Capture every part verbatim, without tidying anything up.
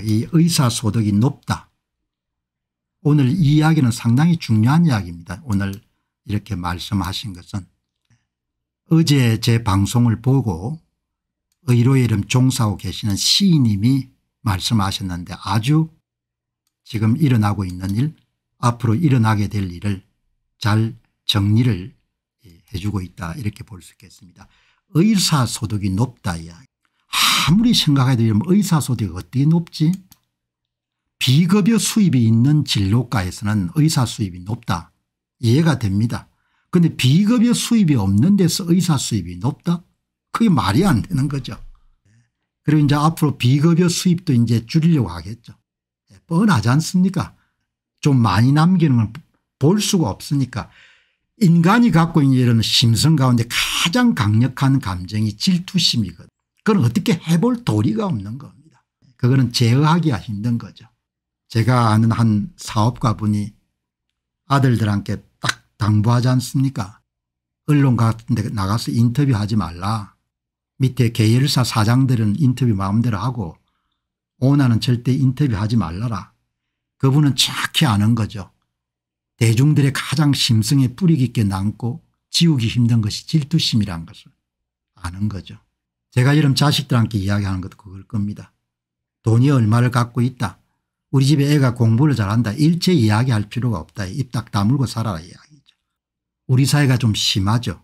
이 의사소득이 높다. 오늘 이 이야기는 상당히 중요한 이야기입니다. 오늘 이렇게 말씀하신 것은 어제 제 방송을 보고 의료의 이름 종사하고 계시는 시인님이 말씀하셨는데 아주 지금 일어나고 있는 일, 앞으로 일어나게 될 일을 잘 정리를 해주고 있다, 이렇게 볼 수 있겠습니다. 의사소득이 높다 이야기. 아무리 생각해도 의사소득이 어떻게 높지? 비급여 수입이 있는 진료과에서는 의사 수입이 높다, 이해가 됩니다. 그런데 비급여 수입이 없는 데서 의사 수입이 높다? 그게 말이 안 되는 거죠. 그리고 이제 앞으로 비급여 수입도 이제 줄이려고 하겠죠. 뻔하지 않습니까? 좀 많이 남기는 건 볼 수가 없으니까. 인간이 갖고 있는 이런 심성 가운데 가장 강력한 감정이 질투심이거든. 그건 어떻게 해볼 도리가 없는 겁니다. 그거는 제어하기가 힘든 거죠. 제가 아는 한 사업가 분이 아들들한테 딱 당부하지 않습니까? 언론 같은 데 나가서 인터뷰하지 말라. 밑에 계열사 사장들은 인터뷰 마음대로 하고 오나는 절대 인터뷰하지 말라라. 그분은 정확히 아는 거죠. 대중들의 가장 심성에 뿌리 깊게 남고 지우기 힘든 것이 질투심이라는 것을 아는 거죠. 제가 이런 자식들한테 이야기하는 것도 그걸 겁니다. 돈이 얼마를 갖고 있다. 우리 집에 애가 공부를 잘한다. 일체 이야기할 필요가 없다. 입 딱 다물고 살아라 이야기죠. 우리 사회가 좀 심하죠.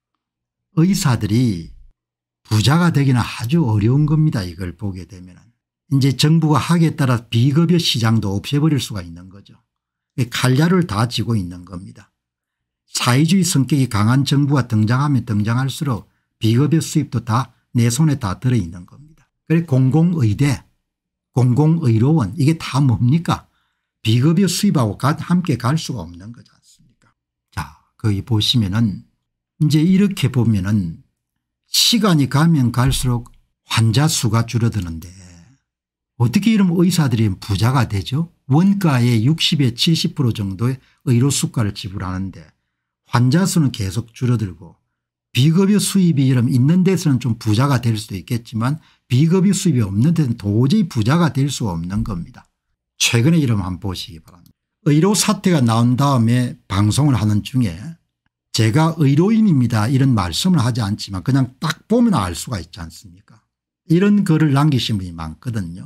의사들이 부자가 되기는 아주 어려운 겁니다. 이걸 보게 되면. 이제 정부가 하기에 따라 비급여 시장도 없애버릴 수가 있는 거죠. 칼자루를 다 쥐고 있는 겁니다. 사회주의 성격이 강한 정부가 등장하면 등장할수록 비급여 수입도 다 내 손에 다 들어있는 겁니다. 그래서 공공의대, 공공의료원 이게 다 뭡니까? 비급여 수입하고 함께 갈 수가 없는 거지 않습니까? 자, 거기 보시면은 이제 이렇게 보면은 시간이 가면 갈수록 환자 수가 줄어드는데 어떻게 이러면 의사들이 부자가 되죠? 원가의 육십에서 칠십 퍼센트 정도의 의료 수가를 지불하는데 환자 수는 계속 줄어들고 비급여 수입이 이러면 있는 데서는 좀 부자가 될 수도 있겠지만 비급여 수입이 없는 데는 도저히 부자가 될 수가 없는 겁니다. 최근에 이러면 한번 보시기 바랍니다. 의료 사태가 나온 다음에 방송을 하는 중에 제가 의료인입니다 이런 말씀을 하지 않지만 그냥 딱 보면 알 수가 있지 않습니까? 이런 글을 남기신 분이 많거든요.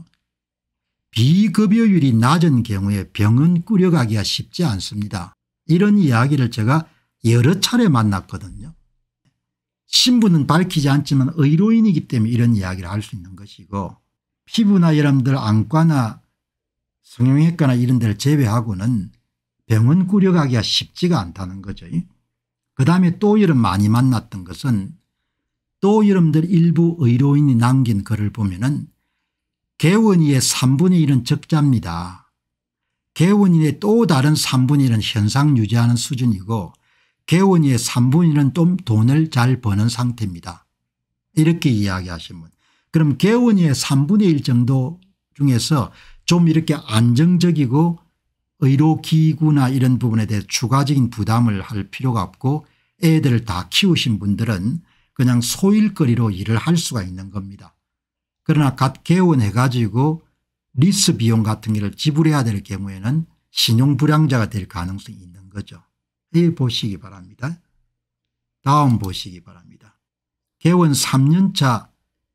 비급여율이 낮은 경우에 병은 꾸려가기가 쉽지 않습니다. 이런 이야기를 제가 여러 차례 만났거든요. 신분은 밝히지 않지만 의료인이기 때문에 이런 이야기를 할 수 있는 것이고 피부나 여러분들 안과나 성형외과나 이런 데를 제외하고는 병은 꾸려가기가 쉽지가 않다는 거죠. 그다음에 또 여러분 많이 만났던 것은 또 여러분들 일부 의료인이 남긴 글을 보면은 개원이의 삼분의 일은 적자입니다. 개원이의 또 다른 삼분의 일은 현상 유지하는 수준이고 개원이의 삼분의 일은 좀 돈을 잘 버는 상태입니다. 이렇게 이야기하신 분. 그럼 개원이의 삼분의 일 정도 중에서 좀 이렇게 안정적이고 의료기구나 이런 부분에 대해 추가적인 부담을 할 필요가 없고 애들을 다 키우신 분들은 그냥 소일거리로 일을 할 수가 있는 겁니다. 그러나 갓 개원해 가지고 리스 비용 같은 것을 지불해야 될 경우에는 신용불량자가 될 가능성이 있는 거죠. 이 보시기 바랍니다. 다음 보시기 바랍니다. 개원 삼 년차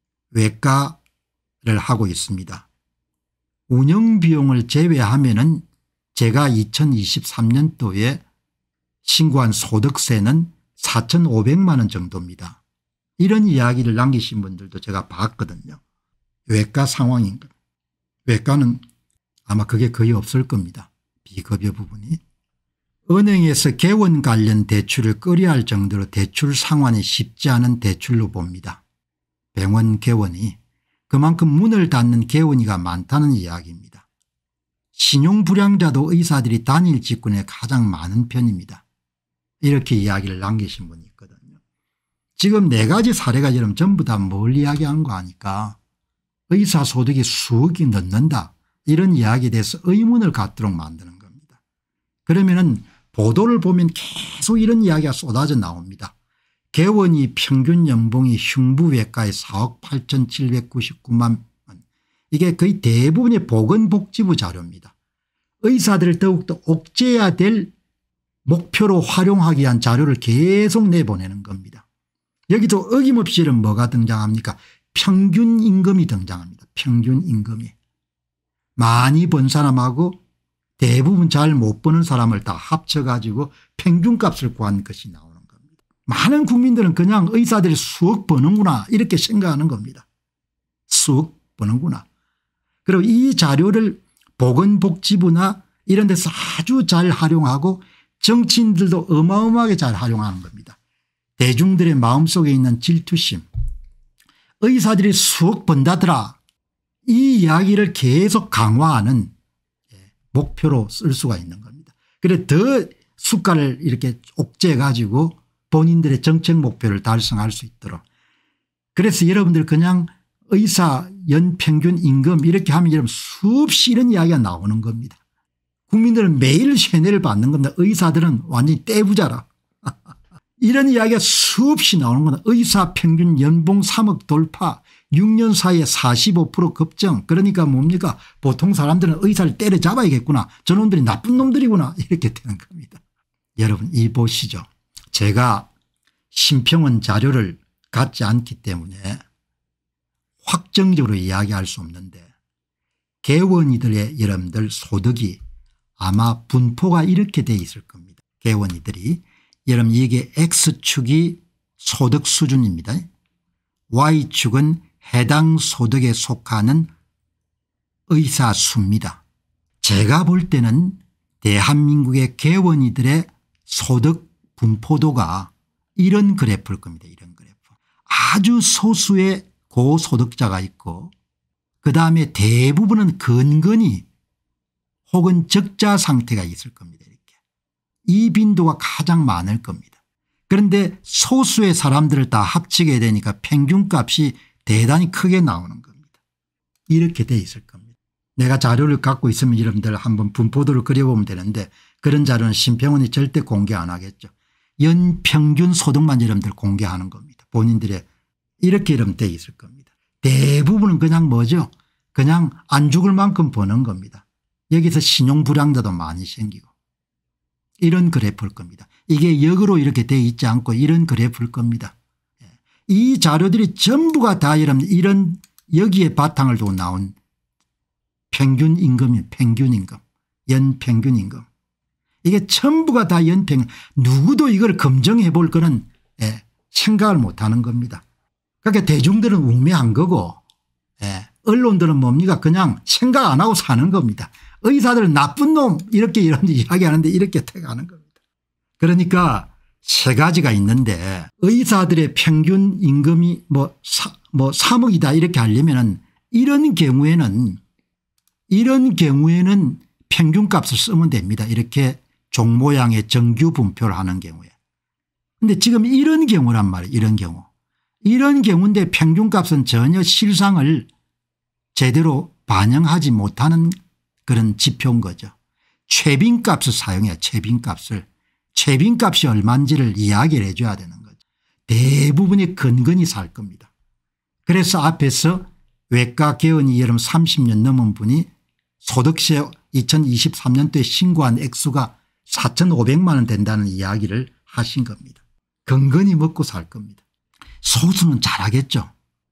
외과를 하고 있습니다. 운영비용을 제외하면은 제가 이천이십삼 년도에 신고한 소득세는 사천오백만 원 정도입니다. 이런 이야기를 남기신 분들도 제가 봤거든요. 외과 상황인 것. 외과는 아마 그게 거의 없을 겁니다. 비급여 부분이. 은행에서 개원 관련 대출을 끌어할 정도로 대출 상환이 쉽지 않은 대출로 봅니다. 병원 개원이 그만큼 문을 닫는 개원이가 많다는 이야기입니다. 신용불량자도 의사들이 단일 직군에 가장 많은 편입니다. 이렇게 이야기를 남기신 분이 있거든요. 지금 네 가지 사례가 지금 전부 다 뭘 이야기한 거 아니까 의사소득이 수억이 넘는다 이런 이야기에 대해서 의문을 갖도록 만드는 겁니다. 그러면은 보도를 보면 계속 이런 이야기가 쏟아져 나옵니다. 개원이 평균 연봉이 흉부외과에 사억 팔천칠백구십구만 원 이게 거의 대부분이 보건복지부 자료입니다. 의사들을 더욱더 옥죄어야 될 목표로 활용하기 위한 자료를 계속 내보내는 겁니다. 여기도 어김없이 뭐가 등장합니까? 평균 임금이 등장합니다. 평균 임금이. 많이 번 사람하고 대부분 잘 못 버는 사람을 다 합쳐가지고 평균값을 구한 것이 나오는 겁니다. 많은 국민들은 그냥 의사들이 수억 버는구나 이렇게 생각하는 겁니다. 수억 버는구나. 그리고 이 자료를 보건복지부나 이런 데서 아주 잘 활용하고 정치인들도 어마어마하게 잘 활용하는 겁니다. 대중들의 마음속에 있는 질투심. 의사들이 수억 번다더라. 이 이야기를 계속 강화하는 목표로 쓸 수가 있는 겁니다. 그래 더 수가를 이렇게 옥죄 가지고 본인들의 정책 목표를 달성할 수 있도록. 그래서 여러분들 그냥 의사 연평균 임금 이렇게 하면 여러분 수없이 이런 이야기가 나오는 겁니다. 국민들은 매일 세뇌를 받는 겁니다. 의사들은 완전히 떼부자라. 이런 이야기가 수없이 나오는 겁니다. 의사 평균 연봉 삼억 돌파 육 년 사이에 사십오 퍼센트 급증. 그러니까 뭡니까? 보통 사람들은 의사를 때려잡아야겠구나. 저놈들이 나쁜 놈들이구나 이렇게 되는 겁니다. 여러분 이 보시죠. 제가 심평원 자료를 갖지 않기 때문에 확정적으로 이야기할 수 없는데 개원이들의 여러분들 소득이 아마 분포가 이렇게 돼 있을 겁니다. 개원이들이 여러분 이게 X축이 소득 수준입니다. Y축은 해당 소득에 속하는 의사 수입니다. 제가 볼 때는 대한민국의 개원이들의 소득 분포도가 이런 그래프일 겁니다. 이런 그래프. 아주 소수의 고소득자가 있고 그다음에 대부분은 근근히 혹은 적자 상태가 있을 겁니다. 이렇게. 이 빈도가 가장 많을 겁니다. 그런데 소수의 사람들을 다 합치게 되니까 평균값이 대단히 크게 나오는 겁니다. 이렇게 돼 있을 겁니다. 내가 자료를 갖고 있으면 여러분들 한번 분포도를 그려보면 되는데 그런 자료는 심평원이 절대 공개 안 하겠죠. 연평균 소득만 여러분들 공개하는 겁니다. 본인들의 이렇게 여러분 돼 있을 겁니다. 대부분은 그냥 뭐죠? 그냥 안 죽을 만큼 버는 겁니다. 여기서 신용불량자도 많이 생기고 이런 그래프일 겁니다. 이게 역으로 이렇게 돼 있지 않고 이런 그래프일 겁니다. 이 자료들이 전부가 다 이런, 이런 여기에 바탕을 두고 나온 평균 임금이 평균 임금 연평균 임금 이게 전부가 다 연평균 누구도 이걸 검증해 볼 거는 예, 생각을 못하는 겁니다. 그러니까 대중들은 우매한 거고 예, 언론들은 뭡니까 그냥 생각 안 하고 사는 겁니다. 의사들은 나쁜 놈 이렇게 이런 이야기하는데 이렇게 택하는 겁니다. 그러니까 세 가지가 있는데 의사들의 평균 임금이 뭐, 사, 뭐 삼억이다 이렇게 하려면은 이런 경우에는 이런 경우에는 평균값을 쓰면 됩니다. 이렇게 종 모양의 정규 분표를 하는 경우에. 그런데 지금 이런 경우란 말이에요. 이런 경우. 이런 경우인데 평균값은 전혀 실상을 제대로 반영하지 못하는 그런 지표인 거죠. 최빈값을 사용해요. 최빈값을. 최빈값이 얼마인지를 이야기를 해 줘야 되는 거죠. 대부분이 근근히 살 겁니다. 그래서 앞에서 외과 개원이 여름 삼십 년 넘은 분이 소득세 이천이십삼 년도에 신고한 액수가 사천오백만 원 된다는 이야기를 하신 겁니다. 근근히 먹고 살 겁니다. 소수는 잘하겠죠.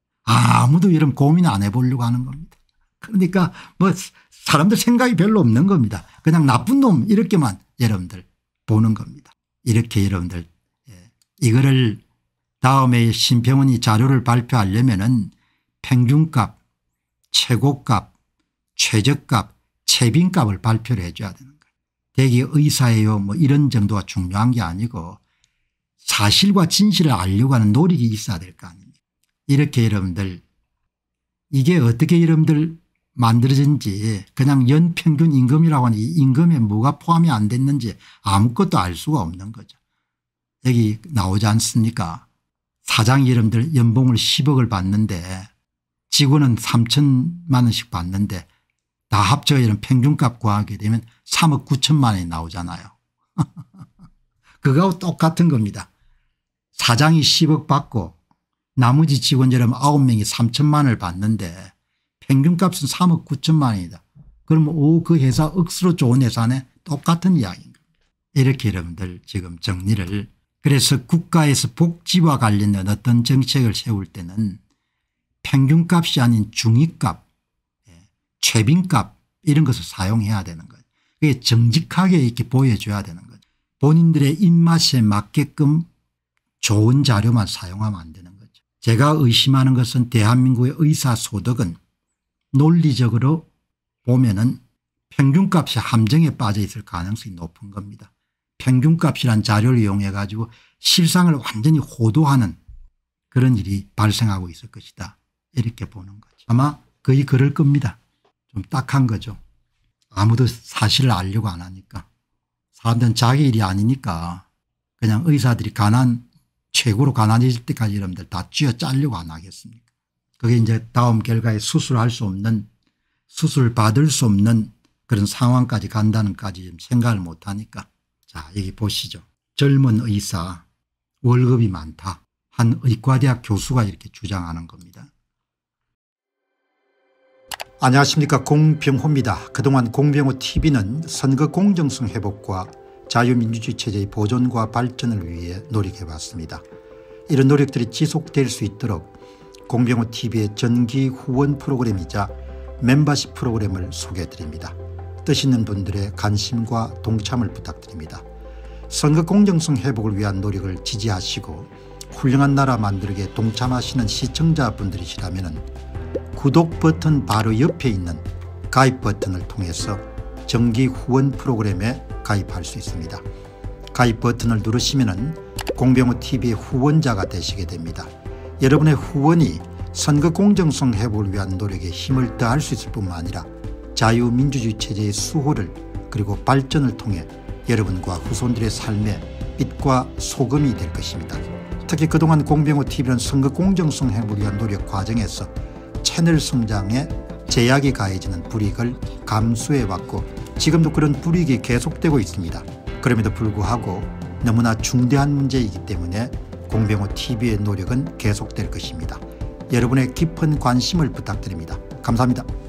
아무도 이런 고민 안 해보려고 하는 겁니다. 그러니까 뭐 사람들 생각이 별로 없는 겁니다. 그냥 나쁜 놈 이렇게만 여러분들 보는 겁니다. 이렇게 여러분들 예. 이거를 다음에 심평원이 자료를 발표하려면은 평균값, 최고값, 최저값, 최빈값을 발표를 해 줘야 되는 거예요. 대개 의사예요 뭐 이런 정도가 중요한 게 아니고 사실과 진실을 알려고 하는 노력이 있어야 될 거 아닙니까. 이렇게 여러분들 이게 어떻게 여러분들 만들어진지 그냥 연평균 임금이라고 하는 이 임금에 뭐가 포함이 안 됐는지 아무것도 알 수가 없는 거죠. 여기 나오지 않습니까? 사장이 여러분들 연봉을 십억을 받는데 직원은 삼천만 원씩 받는데 다 합쳐 이런 평균값 구하게 되면 삼억 구천만 원이 나오잖아요. 그거하고 똑같은 겁니다. 사장이 십억 받고 나머지 직원 여러분 아홉 명이 삼천만 원을 받는데 평균값은 삼억 구천만 원이다. 그러면 오, 그 회사 억수로 좋은 회사네. 똑같은 이야기인 겁니다. 이렇게 여러분들 지금 정리를. 그래서 국가에서 복지와 관련된 어떤 정책을 세울 때는 평균값이 아닌 중위값, 최빈값 이런 것을 사용해야 되는 거예요. 그게 정직하게 이렇게 보여줘야 되는 거죠. 본인들의 입맛에 맞게끔 좋은 자료만 사용하면 안 되는 거죠. 제가 의심하는 것은 대한민국의 의사 소득은 논리적으로 보면은 평균값이 함정에 빠져 있을 가능성이 높은 겁니다. 평균값이란 자료를 이용해 가지고 실상을 완전히 호도하는 그런 일이 발생하고 있을 것이다. 이렇게 보는 거죠. 아마 거의 그럴 겁니다. 좀 딱한 거죠. 아무도 사실을 알려고 안 하니까. 사람들은 자기 일이 아니니까 그냥 의사들이 가난 최고로 가난해질 때까지 여러분들 다 쥐어 짜려고 안 하겠습니까. 그게 이제 다음 결과에 수술할 수 없는 수술 받을 수 없는 그런 상황까지 간다는까지 생각을 못 하니까. 자, 여기 보시죠. 젊은 의사 월급이 많다. 한 의과대학 교수가 이렇게 주장하는 겁니다. 안녕하십니까, 공병호입니다. 그동안 공병호 티비는 선거 공정성 회복과 자유민주주의 체제의 보존과 발전을 위해 노력해왔습니다. 이런 노력들이 지속될 수 있도록 공병호 티비의 정기 후원 프로그램이자 멤버십 프로그램을 소개해드립니다. 뜻 있는 분들의 관심과 동참을 부탁드립니다. 선거 공정성 회복을 위한 노력을 지지하시고 훌륭한 나라 만들기에 동참하시는 시청자분들이시라면 구독 버튼 바로 옆에 있는 가입 버튼을 통해서 정기 후원 프로그램에 가입할 수 있습니다. 가입 버튼을 누르시면 공병호 티비의 후원자가 되시게 됩니다. 여러분의 후원이 선거 공정성 회복을 위한 노력에 힘을 더할 수 있을 뿐만 아니라 자유민주주의 체제의 수호를 그리고 발전을 통해 여러분과 후손들의 삶에 빛과 소금이 될 것입니다. 특히 그동안 공병호 티비는 선거 공정성 회복을 위한 노력 과정에서 채널 성장에 제약이 가해지는 불이익을 감수해왔고 지금도 그런 불이익이 계속되고 있습니다. 그럼에도 불구하고 너무나 중대한 문제이기 때문에 공병호 티비의 노력은 계속될 것입니다. 여러분의 깊은 관심을 부탁드립니다. 감사합니다.